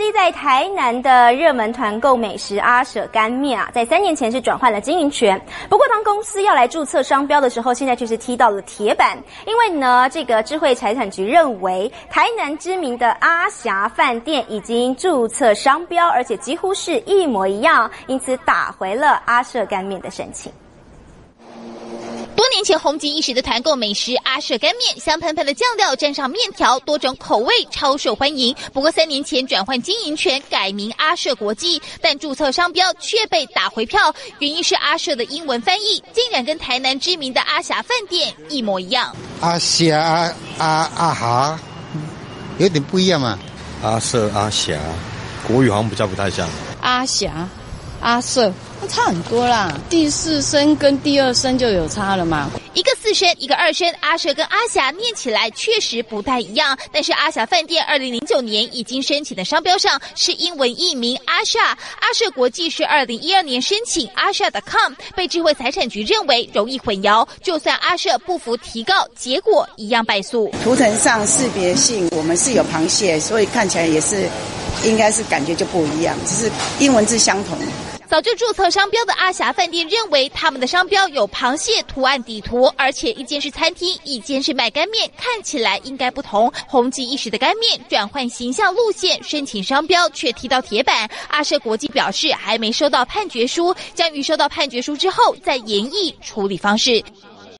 司在台南的热门团购美食阿舍干面啊，在3年前是转换了经营权。不过，当公司要来注册商标的时候，现在却是踢到了铁板，因为呢，这个智慧财产局认为台南知名的阿霞饭店已经注册商标，而且几乎是一模一样，因此打回了阿舍干面的申请。 多年前红极一时的团购美食阿舍干面，香喷喷的酱料沾上面条，多种口味超受欢迎。不过3年前转换经营权，改名阿舍国际，但注册商标却被打回票，原因是阿舍的英文翻译竟然跟台南知名的阿霞饭店一模一样。 阿霞阿哈，有点不一样嘛。 阿舍阿霞，国语好像比较不太像。 阿霞阿舍。差很多啦，第4声跟第2声就有差了嘛。 一个4声，一个2声，阿舍跟阿霞念起来确实不太一样。但是阿霞饭店2009年已经申请的商标上是英文译名阿莎，阿舍国际是2012年申请阿莎.com， 被智慧财产局认为容易混淆，就算阿舍不服提告，结果一样败诉。 图腾上识别性，我们是有螃蟹，所以看起来也是应该是感觉就不一样，只是英文字相同。 早就注册商标的阿霞饭店认为，他们的商标有螃蟹图案底图，而且一间是餐厅，一间是卖干面，看起来应该不同。红极一时的干面转换形象路线，申请商标却踢到铁板。阿舍国际表示还没收到判决书，将于收到判决书之后再研议处理方式。